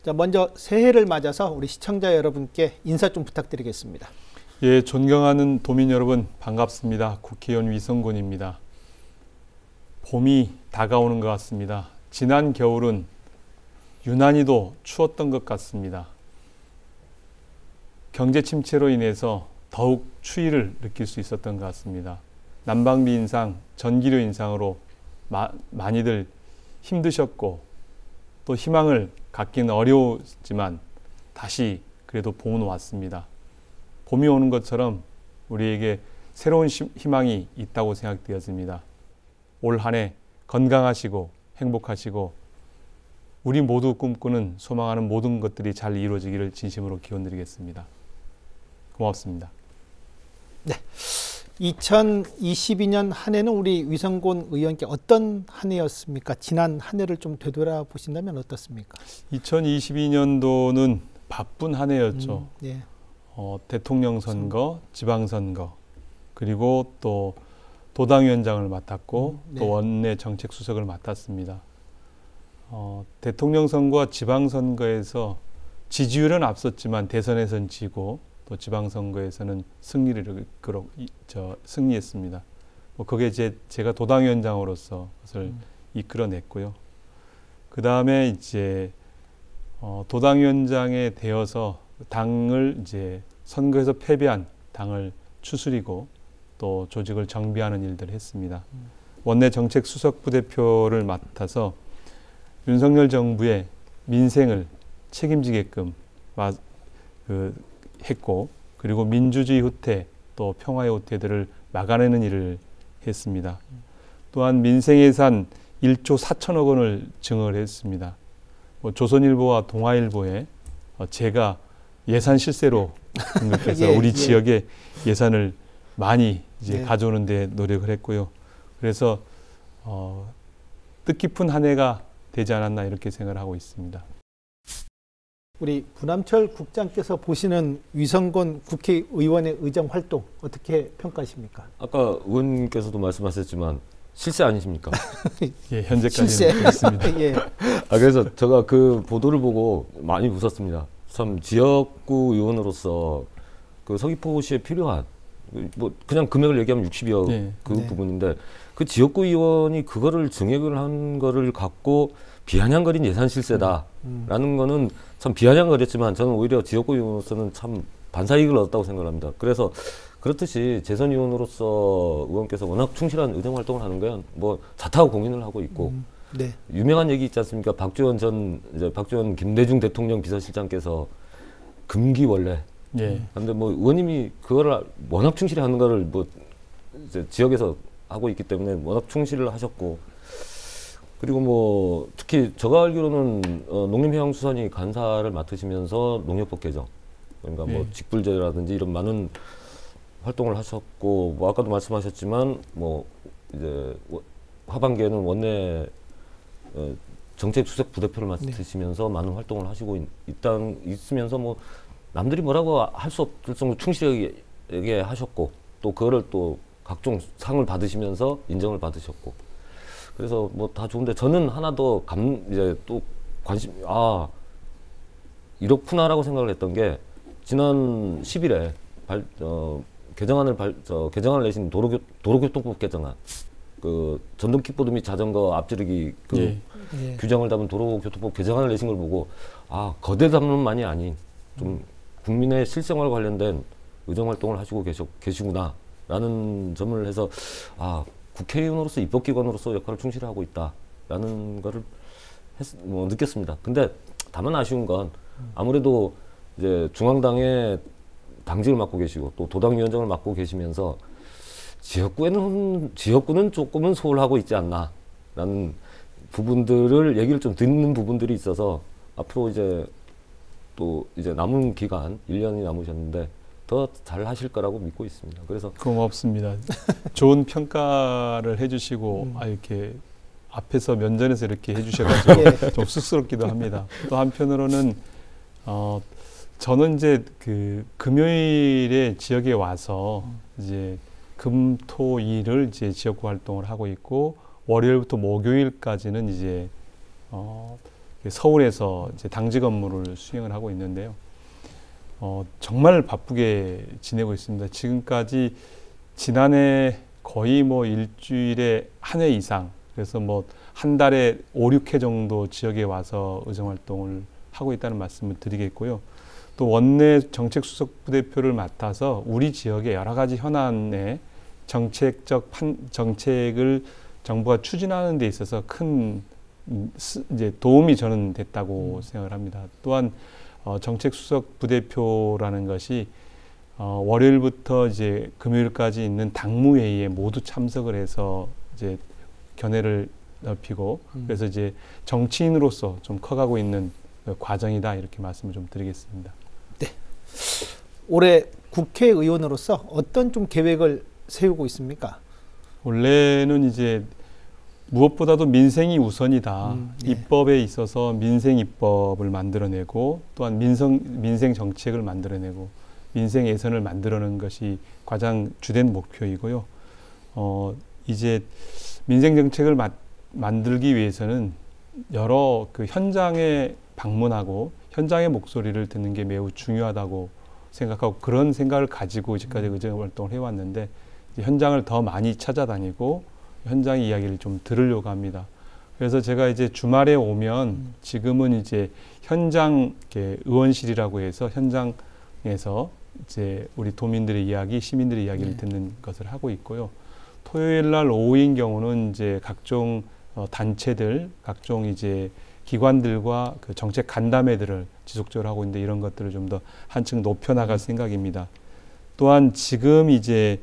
자, 먼저 새해를 맞아서 우리 시청자 여러분께 인사 좀 부탁드리겠습니다. 예, 존경하는 도민 여러분 반갑습니다. 국회의원 위성곤입니다. 봄이 다가오는 것 같습니다. 지난 겨울은 유난히도 추웠던 것 같습니다. 경제 침체로 인해서 더욱 추위를 느낄 수 있었던 것 같습니다. 난방비 인상, 전기료 인상으로 많이들 힘드셨고 또 희망을 갖기는 어려웠지만 다시 그래도 봄은 왔습니다. 봄이 오는 것처럼 우리에게 새로운 희망이 있다고 생각되었습니다. 올 한 해 건강하시고 행복하시고 우리 모두 꿈꾸는 소망하는 모든 것들이 잘 이루어지기를 진심으로 기원드리겠습니다. 고맙습니다. 네, 2022년 한 해는 우리 위성곤 의원께 어떤 한 해였습니까? 지난 한 해를 좀 되돌아보신다면 어떻습니까? 2022년도는 바쁜 한 해였죠. 예. 대통령 선거, 지방선거, 그리고 또 도당위원장을 맡았고 네. 또 원내 정책수석을 맡았습니다. 대통령 선거와 지방선거에서 지지율은 앞섰지만 대선에선 지고 또 지방선거에서는 승리했습니다. 그게 제가 도당위원장으로서 그것을 이끌어냈고요. 그 다음에 이제 도당위원장에 되어서 당을 이제 선거에서 패배한 당을 추스리고 또 조직을 정비하는 일들을 했습니다. 원내 정책 수석 부대표를 맡아서 윤석열 정부의 민생을 책임지게끔 했고 그리고 민주주의 후퇴 또 평화의 후퇴들을 막아내는 일을 했습니다. 또한 민생 예산 1조 4천억 원을 증액을 했습니다. 조선일보와 동아일보에 제가 예산 실세로 등극해서 우리 지역의 예산을 많이 이제 가져오는 데 노력을 했고요. 그래서 뜻깊은 한 해가 되지 않았나 이렇게 생각을 하고 있습니다. 우리 부남철 국장께서 보시는 위성곤 국회의원의 의정 활동 어떻게 평가하십니까? 아까 의원님께서도 말씀하셨지만 실세 아니십니까? 예, 현재까지는 그렇습니다. 예. 그래서 제가 그 보도를 보고 많이 웃었습니다. 참 지역구 의원으로서 그 서귀포시에 필요한 뭐 그냥 금액을 얘기하면 60여 그 부분인데 그 지역구 의원이 그거를 증액을 한 거를 갖고 비아냥거린 예산 실세다라는 거는 참 비아냥거렸지만 저는 오히려 지역구 의원으로서는 참 반사이익을 얻었다고 생각합니다. 그래서 그렇듯이 재선 의원으로서 의원께서 워낙 충실한 의정 활동을 하는 건 뭐 자타고 공인을 하고 있고 유명한 얘기 있지 않습니까? 박지원 김대중 대통령 비서실장께서 금기원래. 그런데 뭐 의원님이 그거를 워낙 충실히 하는 거를 뭐 이제 지역에서 하고 있기 때문에 워낙 충실을 하셨고 그리고 뭐 특히 제가 알기로는 농림해양수산이 간사를 맡으시면서 농협법 개정 그러니까 뭐 직불제라든지 이런 많은 활동을 하셨고 뭐 아까도 말씀하셨지만 뭐 이제 하반기에는 원내 정책 수석 부대표를 맡으시면서 많은 활동을 하시고 있으면서 뭐 남들이 뭐라고 할 수 없을 정도 충실하게 하셨고 또 그거를 또 각종 상을 받으시면서 인정을 받으셨고 그래서 뭐 다 좋은데 저는 하나 더 이제 또 이렇구나라고 생각을 했던 게 지난 10일에 개정안을 내신 도로교통법 개정안 그 전동 킥보드 및 자전거 앞지르기 규정을 담은 도로교통법 개정안을 내신 걸 보고 거대 담론만이 아닌 좀 국민의 실생활 관련된 의정 활동을 하시고 계시구나라는 점을 해서 국회의원으로서 입법기관으로서 역할을 충실히 하고 있다라는 거를 느꼈습니다. 근데 다만 아쉬운 건 아무래도 이제 중앙당의 당직을 맡고 계시고 또 도당위원장을 맡고 계시면서 지역구는 조금은 소홀하고 있지 않나라는 부분들을 얘기를 좀 듣는 부분들이 있어서 앞으로 이제 또 이제 남은 기간 1년이 남으셨는데 더 잘 하실 거라고 믿고 있습니다. 그래서 고맙습니다. 좋은 평가를 해주시고 이렇게 앞에서 면전에서 이렇게 해주셔가지고 좀 쑥스럽기도 합니다. 또 한편으로는 저는 이제 그 금요일에 지역에 와서 이제 금토일을 이제 지역구 활동을 하고 있고 월요일부터 목요일까지는 이제 서울에서 이제 당직 업무를 수행을 하고 있는데요. 정말 바쁘게 지내고 있습니다. 지금까지 지난해 거의 뭐 일주일에 한 회 이상, 그래서 뭐 한 달에 5, 6회 정도 지역에 와서 의정 활동을 하고 있다는 말씀을 드리겠고요. 또 원내 정책수석 부대표를 맡아서 우리 지역의 여러 가지 현안의 정책을 정부가 추진하는 데 있어서 큰 이제 도움이 저는 됐다고 생각을 합니다. 또한 정책수석 부대표라는 것이 월요일부터 이제 금요일까지 있는 당무회의에 모두 참석을 해서 이제 견해를 넓히고 그래서 이제 정치인으로서 좀 커가고 있는 과정이다, 이렇게 말씀을 좀 드리겠습니다. 네. 올해 국회의원으로서 어떤 좀 계획을 세우고 있습니까? 원래는 이제 무엇보다도 민생이 우선이다. 네. 입법에 있어서 민생 입법을 만들어내고 또한 민생 정책을 만들어내고 민생 예산을 만들어내는 것이 가장 주된 목표이고요. 이제 민생 정책을 만들기 위해서는 여러 그 현장에 방문하고 현장의 목소리를 듣는 게 매우 중요하다고 생각하고 그런 생각을 가지고 지금까지 의정 활동을 해왔는데 현장을 더 많이 찾아다니고 현장 이야기를 좀 들으려고 합니다. 그래서 제가 이제 주말에 오면 지금은 이제 현장 의원실이라고 해서 현장에서 이제 우리 도민들의 이야기, 시민들의 이야기를 듣는 것을 하고 있고요. 토요일 날 오후인 경우는 이제 각종 단체들, 각종 이제 기관들과 그 정책 간담회들을 지속적으로 하고 있는데 이런 것들을 좀 더 한층 높여나갈 생각입니다. 또한 지금 이제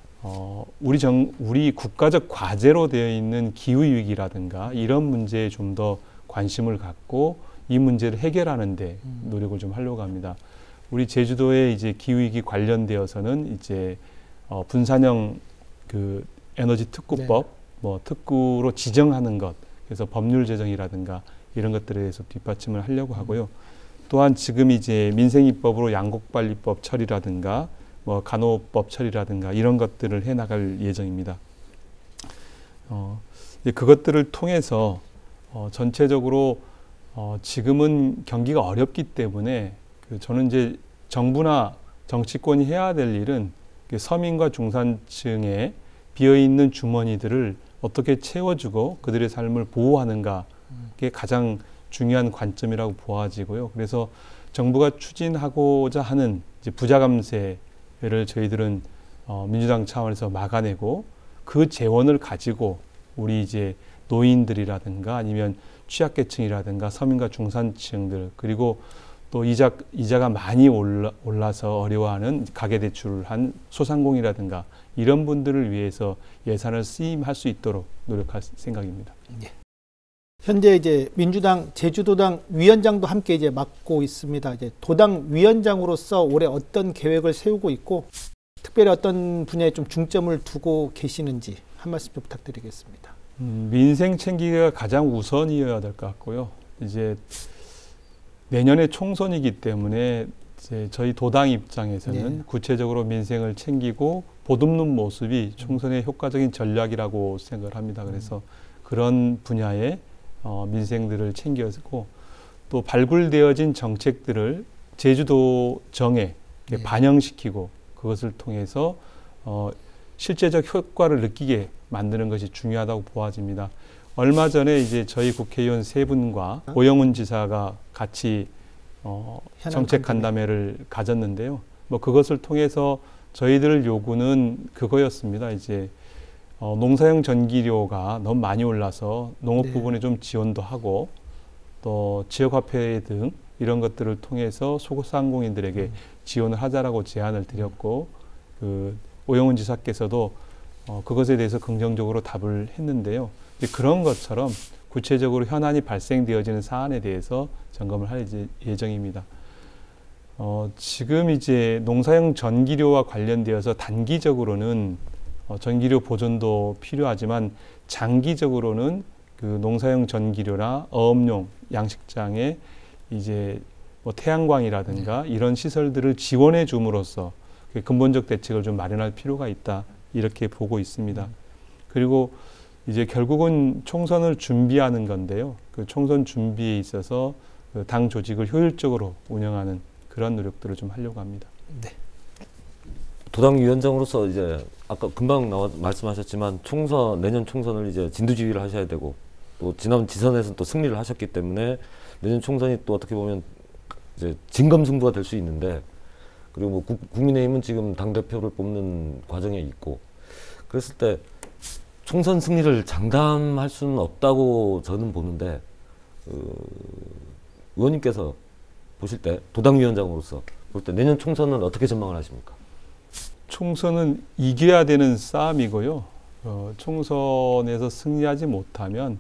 우리 국가적 과제로 되어 있는 기후 위기라든가 이런 문제에 좀 더 관심을 갖고 이 문제를 해결하는 데 노력을 좀 하려고 합니다. 우리 제주도의 이제 기후 위기 관련되어서는 이제 분산형 그 에너지 특구법, 뭐 특구로 지정하는 것, 그래서 법률 제정이라든가 이런 것들에 대해서 뒷받침을 하려고 하고요. 또한 지금 이제 민생입법으로 양곡관리법 처리라든가 뭐 간호법 처리라든가 이런 것들을 해 나갈 예정입니다. 이제 그것들을 통해서 전체적으로 지금은 경기가 어렵기 때문에 저는 이제 정부나 정치권이 해야 될 일은 서민과 중산층의 비어있는 주머니들을 어떻게 채워주고 그들의 삶을 보호하는가, 그게 가장 중요한 관점이라고 보아지고요. 그래서 정부가 추진하고자 하는 이제 부자 감세를 저희들은 민주당 차원에서 막아내고 그 재원을 가지고 우리 이제 노인들이라든가 아니면 취약계층이라든가 서민과 중산층들, 그리고 또 이자가 많이 올라서 어려워하는 가계대출을 한 소상공인이라든가 이런 분들을 위해서 예산을 쓰임할 수 있도록 노력할 생각입니다. 예. 현재 이제 민주당 제주도당 위원장도 함께 이제 맡고 있습니다. 이제 도당 위원장으로서 올해 어떤 계획을 세우고 있고 특별히 어떤 분야에 좀 중점을 두고 계시는지 한 말씀 좀 부탁드리겠습니다. 민생 챙기기가 가장 우선이어야 될 것 같고요. 이제 내년에 총선이기 때문에 이제 저희 도당 입장에서는 구체적으로 민생을 챙기고 보듬는 모습이 총선의 효과적인 전략이라고 생각을 합니다. 그래서 그런 분야에 민생들을 챙겨서 또 발굴되어진 정책들을 제주도 정에 반영시키고 그것을 통해서 실제적 효과를 느끼게 만드는 것이 중요하다고 보아집니다. 얼마 전에 이제 저희 국회의원 세 분과 오영훈 지사가 같이 정책 간담회를 가졌는데요. 뭐 그것을 통해서 저희들 요구는 그거였습니다. 이제 농사용 전기료가 너무 많이 올라서 농업 부분에 좀 지원도 하고 또 지역화폐 등 이런 것들을 통해서 소상공인들에게 지원을 하자라고 제안을 드렸고 그 오영훈 지사께서도 그것에 대해서 긍정적으로 답을 했는데요. 그런 것처럼 구체적으로 현안이 발생되어지는 사안에 대해서 점검을 할 예정입니다. 지금 이제 농사용 전기료와 관련되어서 단기적으로는 전기료 보존도 필요하지만 장기적으로는 그 농사용 전기료나 어업용 양식장에 이제 뭐 태양광이라든가 이런 시설들을 지원해 줌으로써 근본적 대책을 좀 마련할 필요가 있다, 이렇게 보고 있습니다. 그리고 이제 결국은 총선을 준비하는 건데요. 그 총선 준비에 있어서 그 당 조직을 효율적으로 운영하는 그런 노력들을 좀 하려고 합니다. 네. 도당 위원장으로서 이제 아까 금방 말씀하셨지만 내년 총선을 이제 진두지휘를 하셔야 되고 또 지난 지선에서는 또 승리를 하셨기 때문에 내년 총선이 또 어떻게 보면 이제 진검승부가 될 수 있는데 그리고 뭐 국민의힘은 지금 당 대표를 뽑는 과정에 있고 그랬을 때 총선 승리를 장담할 수는 없다고 저는 보는데 의원님께서 보실 때 도당 위원장으로서 볼 때 내년 총선은 어떻게 전망을 하십니까? 총선은 이겨야 되는 싸움이고요. 총선에서 승리하지 못하면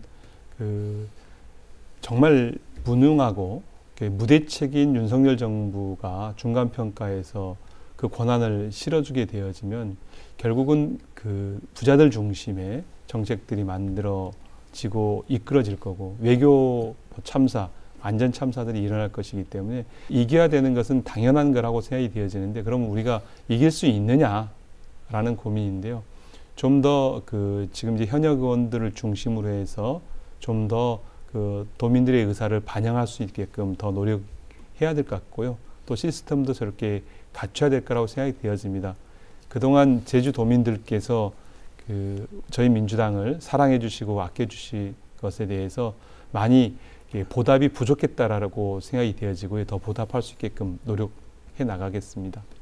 정말 무능하고 무대책인 윤석열 정부가 중간평가에서 그 권한을 실어주게 되어지면 결국은 그 부자들 중심의 정책들이 만들어지고 이끌어질 거고 외교 참사, 안전 참사들이 일어날 것이기 때문에 이겨야 되는 것은 당연한 거라고 생각이 되어지는데 그러면 우리가 이길 수 있느냐라는 고민인데요. 좀 더 지금 이제 현역 의원들을 중심으로 해서 좀 더 도민들의 의사를 반영할 수 있게끔 더 노력해야 될 것 같고요. 또 시스템도 저렇게 갖춰야 될 거라고 생각이 되어집니다. 그동안 제주 도민들께서 저희 민주당을 사랑해 주시고 아껴 주신 것에 대해서 많이 보답이 부족했다라고 생각이 되어지고요. 더 보답할 수 있게끔 노력해 나가겠습니다.